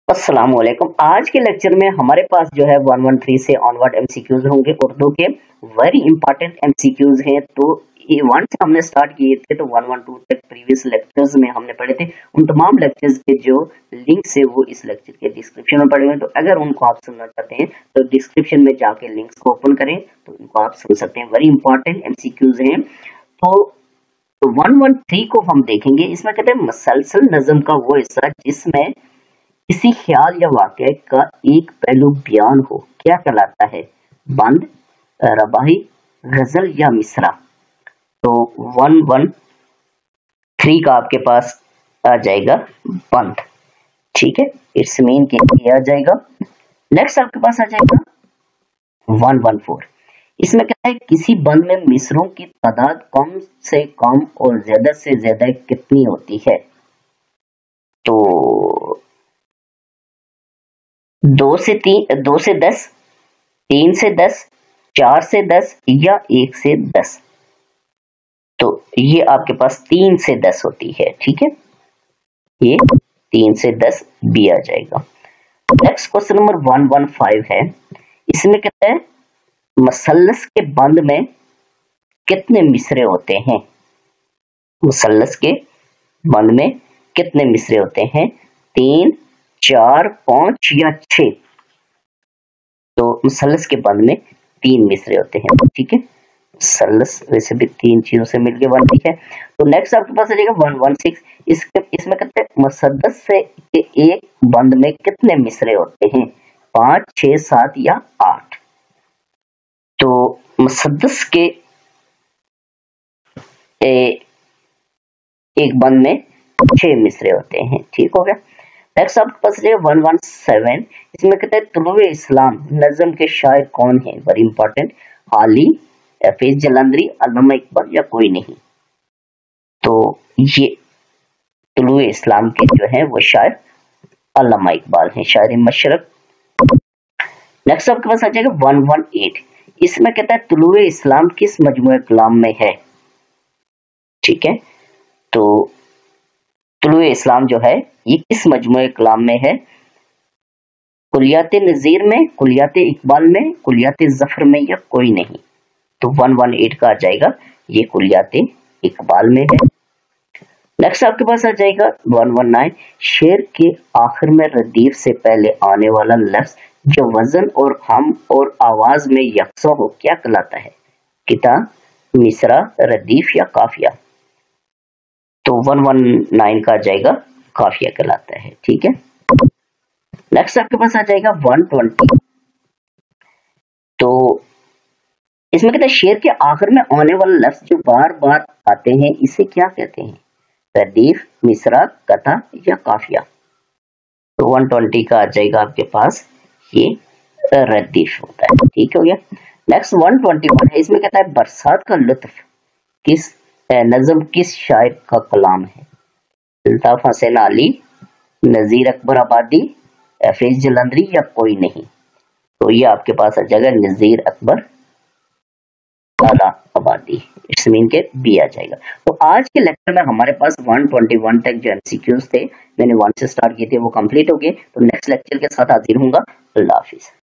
अस्सलाम वालेकुम। आज के लेक्चर में हमारे पास जो है 113 से ऑनवर्ड एमसीक्यूज होंगे। उर्दू के वेरी इंपॉर्टेंट एमसीक्यूज हैं। तो ये वन से हमने स्टार्ट किए थे, तो 112 तक प्रीवियस लेक्चर्स में हमने पढ़े थे। उन तमाम लेक्चर्स के जो लिंक्स है वो इस लेक्चर के डिस्क्रिप्शन में पड़े हुए हैं। तो अगर उनको आप सुनना चाहते हैं तो डिस्क्रिप्शन में जाके लिंक्स को ओपन करें तो उनको आप सुन सकते हैं। वेरी इंपॉर्टेंट एमसीक्यूज हैं। तो 113 को हम देखेंगे। इसमें कहते हैं मसलसल नज़म का वो हिस्सा जिसमें किसी ख्याल या वाक़े का एक पहलू बयान हो, क्या कहलाता है? बंद, रबाही, गजल या मिसरा। तो 113 का आपके पास आ जाएगा बंद। ठीक है, इट्स मीन के आ जाएगा। नेक्स्ट आपके पास आ जाएगा 114। इसमें कहता है किसी बंद में मिसरों की तादाद कम से कम और ज्यादा से ज्यादा कितनी होती है? तो 2 से 10, 3 से 10, 4 से 10 या 1 से 10। तो ये आपके पास 3 से 10 होती है। ठीक है, ये 3 से 10 भी आ जाएगा। नेक्स्ट क्वेश्चन नंबर 115 है। इसमें कहता है मसल्लस के बंद में कितने मिसरे होते हैं? मुसल्लस के बंद में कितने मिसरे होते हैं? 3, 4, 5 या 6। तो मुसल्लस के बंद में 3 मिसरे होते हैं। ठीक है, मुसल्लस वैसे भी 3 चीजों से मिलकर बनती है। तो नेक्स्ट आपके पास आ जाएगा 116। इसमें कहते हैं मुसद्दस से एक बंद में कितने मिसरे होते हैं? 5, 6, 7 या 8। तो मुसद्दस के एक बंद में 6 मिसरे होते हैं। ठीक हो गया। नेक्स्ट आपके पास 117। इसमें कहते हैं तुलुए इस्लाम नज़म के शायर कौन है? Very important. हाली, हफीज जलंधरी, अल्लामा इकबाल या कोई नहीं। तो ये तुलुए इस्लाम के जो है वो शायर अल्लामा इकबाल हैं, शायर मशरक। नेक्स्ट आपके पास आ जाएगा 118। इसमें कहता है तुलुए इस्लाम किस मजमूए कलाम में है? ठीक है, तो तुलुए इस्लाम जो है ये किस मजमूए कलाम में है? कुलियात नज़ीर में, कुलियात इकबाल में, कुलियात जफर में या कोई नहीं। तो 118 का आ जाएगा ये कुलियात इकबाल में है। नेक्स्ट आपके पास आ जाएगा 119। शेर के आखिर में रदीफ से पहले आने वाला लफ्ज जो वजन और हम और आवाज में यकसा हो क्या कहलाता है? किता, मिसरा, रदीफ या काफिया। तो 119 का आ जाएगा काफिया कहलाता है। ठीक है, नेक्स्ट आपके पास आ जाएगा 120। तो इसमें कहते हैं शेर के आखिर में आने वाला लफ्ज जो बार बार आते हैं इसे क्या कहते हैं? रदीफ, मिसरा, कथा या काफिया। तो 120 का आ जाएगा आपके पास ये रदीफ होता है। ठीक हो गया। नेक्स्ट 121 है। इसमें कहता है बरसात का लुत्फ किस नज़म किस शायर का कलाम है? अल्ताफ हसन अली, नजीर अकबर आबादी, हफीज जलंधरी या कोई नहीं। तो ये आपके पास आ जाएगा Nazeer Akbarabadi. It's mean के बी आ जाएगा। तो आज के लेक्चर में हमारे पास 121 तक जो एमसीक्यूज थे मैंने 1 से स्टार्ट किए थे वो कंप्लीट हो गए। तो नेक्स्ट लेक्चर के साथ हाजिर हूंगा। अल्लाह हाफिज।